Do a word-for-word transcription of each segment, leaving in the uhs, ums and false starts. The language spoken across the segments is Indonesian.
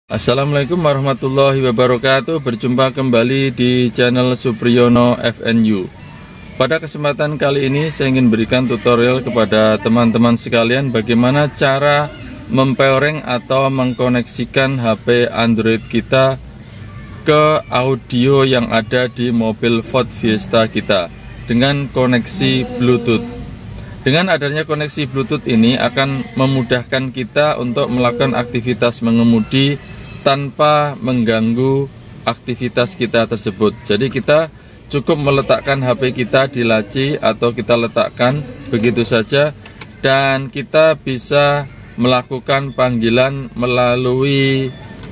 Assalamualaikum warahmatullahi wabarakatuh. Berjumpa kembali di channel Supriyono F N U. Pada kesempatan kali ini saya ingin berikan tutorial kepada teman-teman sekalian bagaimana cara mempowering atau mengkoneksikan H P Android kita ke audio yang ada di mobil Ford Fiesta kita dengan koneksi Bluetooth. Dengan adanya koneksi Bluetooth ini akan memudahkan kita untuk melakukan aktivitas mengemudi tanpa mengganggu aktivitas kita tersebut. Jadi kita cukup meletakkan H P kita di laci atau kita letakkan begitu saja, dan kita bisa melakukan panggilan melalui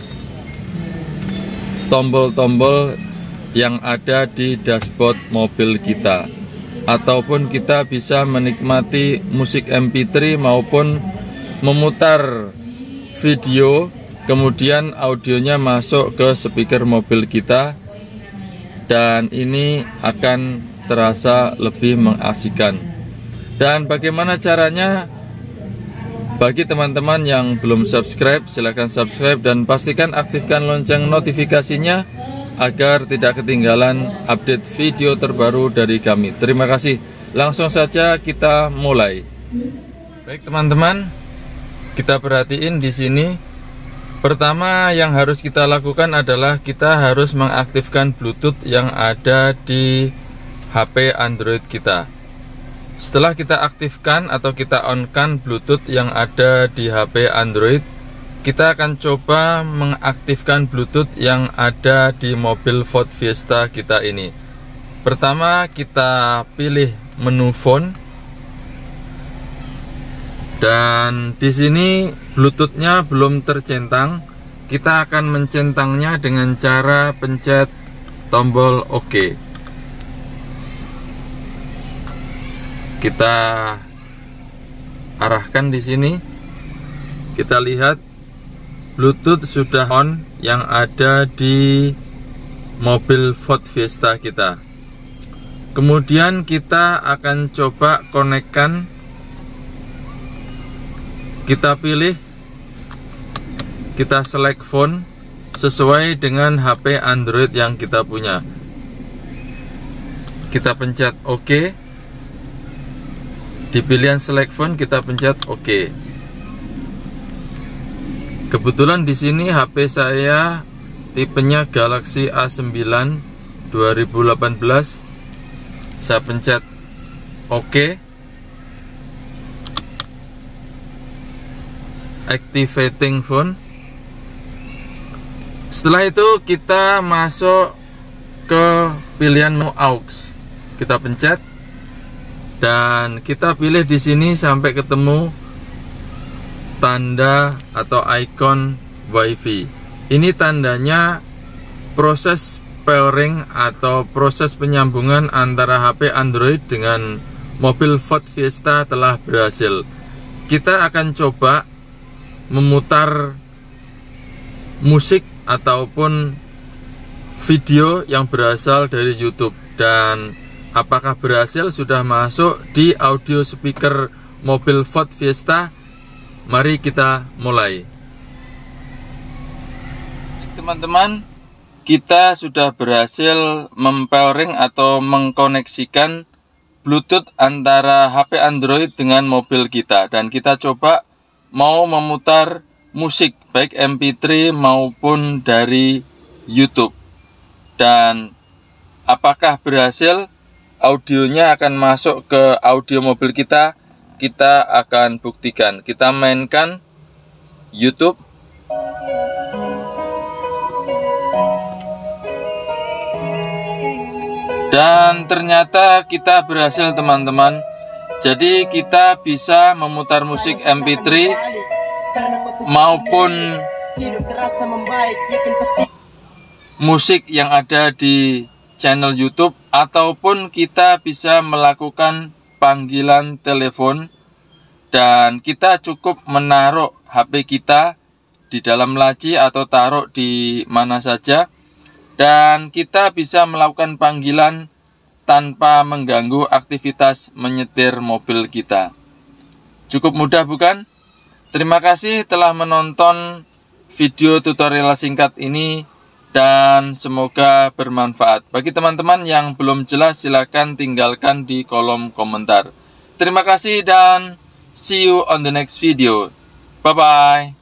tombol-tombol yang ada di dashboard mobil kita, ataupun kita bisa menikmati musik M P tiga maupun memutar video, kemudian audionya masuk ke speaker mobil kita, dan ini akan terasa lebih mengasihkan. Dan bagaimana caranya? Bagi teman-teman yang belum subscribe, silahkan subscribe dan pastikan aktifkan lonceng notifikasinya agar tidak ketinggalan update video terbaru dari kami. Terima kasih. Langsung saja kita mulai. Baik teman-teman, kita perhatiin di sini. Pertama yang harus kita lakukan adalah kita harus mengaktifkan Bluetooth yang ada di H P Android kita. Setelah kita aktifkan atau kita on-kan Bluetooth yang ada di H P Android, kita akan coba mengaktifkan Bluetooth yang ada di mobil Ford Fiesta kita ini. Pertama kita pilih menu phone, dan di sini Bluetoothnya belum tercentang. Kita akan mencentangnya dengan cara pencet tombol OK. Kita arahkan di sini. Kita lihat Bluetooth sudah on yang ada di mobil Ford Fiesta kita. Kemudian kita akan coba konekkan. Kita pilih, kita select phone sesuai dengan H P Android yang kita punya. Kita pencet OK. Di pilihan select phone kita pencet OK. Kebetulan di sini H P saya tipenya Galaxy A sembilan dua ribu delapan belas. Saya pencet OK. Activating phone. Setelah itu kita masuk ke pilihan menu aux. Kita pencet dan kita pilih di sini sampai ketemu tanda atau icon WiFi. Ini tandanya proses pairing atau proses penyambungan antara H P Android dengan mobil Ford Fiesta telah berhasil. Kita akan coba memutar musik ataupun video yang berasal dari YouTube, dan apakah berhasil sudah masuk di audio speaker mobil Ford Fiesta. Mari kita mulai. Teman-teman, kita sudah berhasil mempowering atau mengkoneksikan Bluetooth antara H P Android dengan mobil kita, dan kita coba mau memutar musik baik M P tiga maupun dari YouTube. Dan apakah berhasil? Audionya akan masuk ke audio mobil kita. Kita akan buktikan. Kita mainkan YouTube. Dan ternyata kita berhasil teman-teman. Jadi kita bisa memutar musik M P tiga maupun musik yang ada di channel YouTube, ataupun kita bisa melakukan panggilan telepon, dan kita cukup menaruh H P kita di dalam laci atau taruh di mana saja, dan kita bisa melakukan panggilan tanpa mengganggu aktivitas menyetir mobil kita. Cukup mudah bukan? Terima kasih telah menonton video tutorial singkat ini dan semoga bermanfaat. Bagi teman-teman yang belum jelas, silakan tinggalkan di kolom komentar. Terima kasih dan see you on the next video. Bye-bye.